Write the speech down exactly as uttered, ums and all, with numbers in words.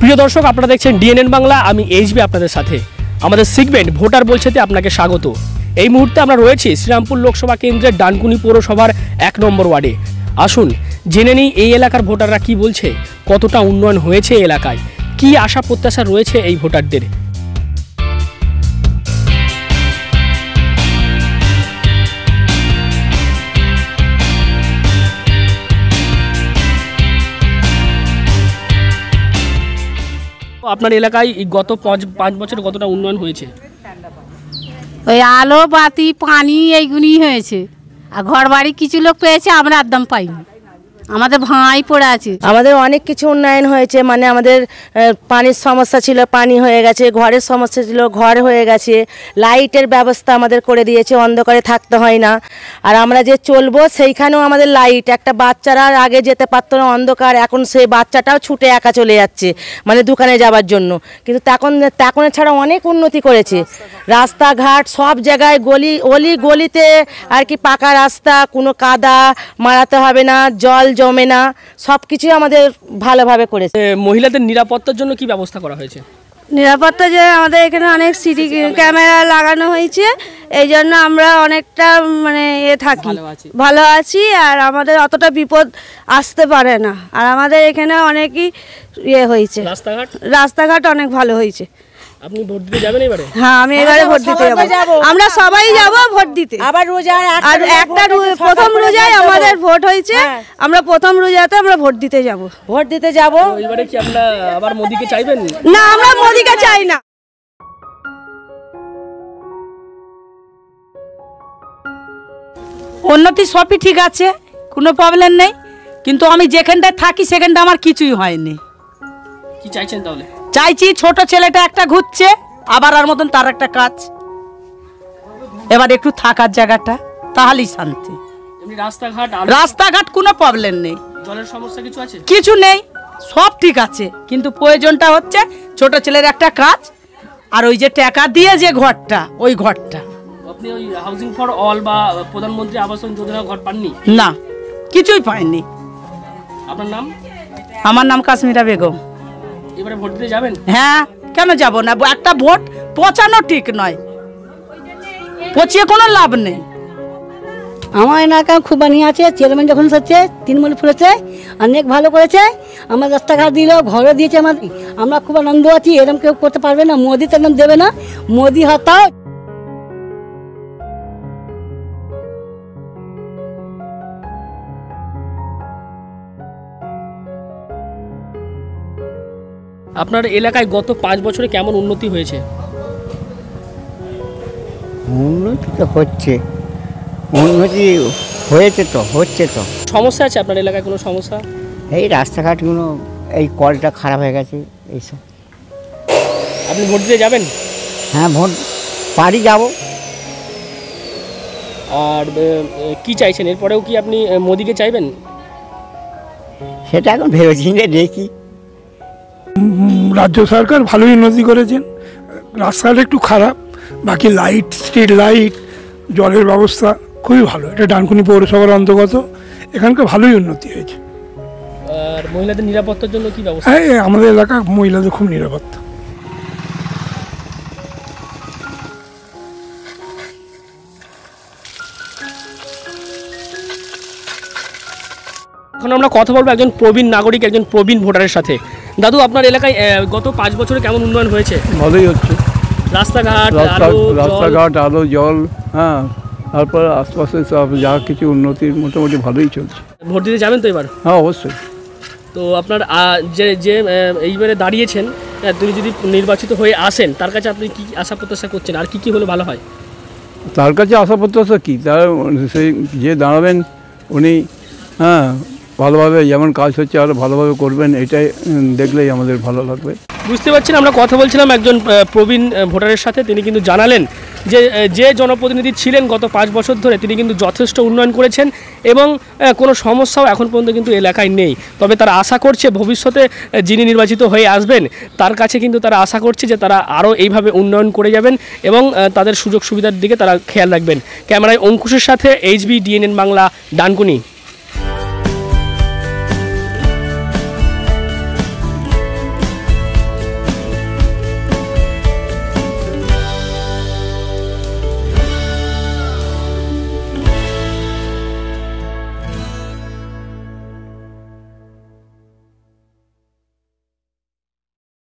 প্রিয় দর্শক, আপনারা দেখছেন ডিএনএন বাংলা। আমি এইচবি আপনাদের সাথে। আমাদের সেগমেন্ট ভোটার বলছেতে আপনাকে স্বাগত। এই মুহূর্তে আমরা রয়েছি শ্রীরামপুর লোকসভা কেন্দ্রের ডানকুনি পৌরসভার এক নম্বর ওয়ার্ডে। আসুন জেনে নিই এই এলাকার ভোটাররা কি বলছে, কতটা উন্নয়ন হয়েছে এলাকায়, কি আশা প্রত্যাশা রয়েছে এই ভোটারদের। আপনার এলাকায় গত পাঁচ বছর কতটা উন্নয়ন হয়েছে? ওই আলো বাতি পানি এইগুলি হয়েছে, আর ঘর বাড়ি কিছু লোক পেয়েছে, আমরা একদম পাইনি। আমাদের ভাঁই পড়ে আছে। আমাদের অনেক কিছু উন্নয়ন হয়েছে, মানে আমাদের পানির সমস্যা ছিল, পানি হয়ে গেছে, ঘরের সমস্যা ছিল, ঘর হয়ে গেছে, লাইটের ব্যবস্থা আমাদের করে দিয়েছে, অন্ধকারে থাকতে হয় না। আর আমরা যে চলবো সেইখানেও আমাদের লাইট, একটা বাচ্চারা আগে যেতে পারতো না অন্ধকার, এখন সেই বাচ্চাটাও ছুটে একা চলে যাচ্ছে মানে দোকানে যাওয়ার জন্য। কিন্তু তখন তখন ছাড়া অনেক উন্নতি করেছে, রাস্তাঘাট সব জায়গায়, গলি অলি গলিতে আর কি পাকা রাস্তা, কোনো কাদা মারাতে হবে না, জল জমে না, সব কিছুই আমাদের ভালোভাবে করেছে। মহিলাদের নিরাপত্তার জন্য কি ব্যবস্থা করা হয়েছে? নিরাপত্তা যে আমাদের এখানে অনেক সিসি ক্যামেরা লাগানো হয়েছে, এই জন্য আমরা অনেকটা মানে এ থাকি, ভালো আছি, আর আমাদের অতটা বিপদ আসতে পারে না। আর আমাদের এখানে অনেকই ইয়ে হয়েছে, রাস্তাঘাট রাস্তাঘাট অনেক ভালো হয়েছে। আপনি ভোট দিতে যাবেন এবারে? হ্যাঁ, আমি এবারে ভোট দিতে যাব। আমরা সবাই যাব ভোট দিতে। আবার রোজায় আর একটা প্রথম রোজায় আমাদের ভোট হয়েছে, আমরা প্রথম রোজাতে আমরা ভোট দিতে যাব। ভোট দিতে যাব। এবারে কি আপনারা আবার মোদিকে চাইবেন? না, আমরা মোদিকে চাই না। উন্নতি সবই ঠিক আছে, কোনো প্রবলেম নেই, কিন্তু আমি যেখানটায় থাকি সেখানটা আমার কিছুই হয়নি। কি চাইছেন তাহলে? চাইছি ছোট ছেলেটা একটা ঘুরছে, আবার আর মতন তার একটা কাজ, এবার একটু থাকার জায়গাটা, তাহলেই শান্তি। এমনি রাস্তাঘাট রাস্তাঘাট কোনো প্রবলেম নেই, জলের সমস্যা কিছু আছে? কিছু নেই, সব ঠিক আছে, কিন্তু প্রয়োজনটা হচ্ছে ছোট ছেলের একটা কাজ, আর ওই যে টাকা দিয়ে যে ঘরটা, ওই ঘরটা। আপনি ওই হাউজিং ফর অল বা প্রধানমন্ত্রী আবাস যোজনা ঘর পাননি? না, কিছুই পাইনি। আপনার নাম? আমার নাম কাশ্মীরা বেগম। এবারে ভোট দিতে যাবেন? হ্যাঁ, কেন যাব না? একটা ভোট পচানো ঠিক নয়, পচিয়ে কোনো লাভ নেই। আমার এলাকা খুব বানিয়ে আছে, চেয়ারম্যান যখন হচ্ছে তৃণমূল ফুলেছে, অনেক ভালো করেছে, আমার রাস্তাঘাট দিল, ঘরও দিয়েছে আমাদের, আমরা খুব আনন্দ আছি। এরকম কেউ করতে পারবে না, মোদি তো এরকম দেবে না, মোদি হতাও। আপনার এলাকায় গত পাঁচ বছরে কেমন উন্নতি হয়েছে? উন্নতি তো হচ্ছে, উন্নতি হয়েছে তো, হচ্ছে তো। সমস্যা আছে আপনার এলাকায়? কোনো সমস্যা? এই রাস্তাঘাটগুলো, এই কলটা খারাপ হয়ে গেছে, এইসব। আপনি ভোট দিতে যাবেন? হ্যাঁ, ভোট পারি যাব। আর কি চাইছেন এরপরেও? কি আপনি মোদিকে চাইবেন? সেটা এখন ভেবেচিন্তে দেখি। রাজ্য সরকার ভালোই উন্নতি করেছেন, রাস্তাটা একটু খারাপ, বাকি লাইট, স্ট্রিট লাইট, জলের ব্যবস্থা খুবই ভালো। এটা ডানকুনি পৌরসভার অন্তর্গত, এখানকার ভালোই উন্নতি হয়েছে। আর মহিলাদের নিরাপত্তার জন্য কি ব্যবস্থা? হ্যাঁ, আমাদের এলাকা মহিলাদের খুব নিরাপত্তা। এখন আমরা কথা বলবো একজন প্রবীণ নাগরিক, একজন প্রবীণ ভোটারের সাথে। দাদু, আপনার এলাকায় গত পাঁচ বছরে কেমন উন্নয়ন হয়েছে? ভালোই হচ্ছে, রাস্তাঘাট, রাস্তাঘাট, আলো, জল, হ্যাঁ, তারপর আশপাশে সব যা কিছু উন্নতির মোটামুটি ভালোই চলছে। ভোট দিতে যাবেন তো এবার? হ্যাঁ, অবশ্যই। তো আপনার যে যে এইবারে দাঁড়িয়েছেন, তিনি যদি নির্বাচিত হয়ে আসেন, তার কাছে আপনি কি আশা প্রত্যাশা করছেন, আর কি কি হলে ভালো হয়? তার কাছে আশা প্রত্যাশা কী, তার সেই যে দাঁড়াবেন উনি, হ্যাঁ, ভালোভাবে যেমন কাজ হচ্ছে আরও ভালোভাবে করবেন, এটাই দেখলেই আমাদের ভালো লাগবে। বুঝতে পারছেন, আমরা কথা বলছিলাম একজন প্রবীণ ভোটারের সাথে। তিনি কিন্তু জানালেন যে যে জনপ্রতিনিধি ছিলেন গত পাঁচ বছর ধরে, তিনি কিন্তু যথেষ্ট উন্নয়ন করেছেন এবং কোনো সমস্যাও এখন পর্যন্ত কিন্তু এলাকায় নেই। তবে তারা আশা করছে ভবিষ্যতে যিনি নির্বাচিত হয়ে আসবেন তার কাছে কিন্তু তারা আশা করছে যে তারা আরও এইভাবে উন্নয়ন করে যাবেন এবং তাদের সুযোগ সুবিধার দিকে তারা খেয়াল রাখবেন। ক্যামেরায় অঙ্কুশের সাথে এইচবি ডিএনএন বাংলা, ডানকুনি।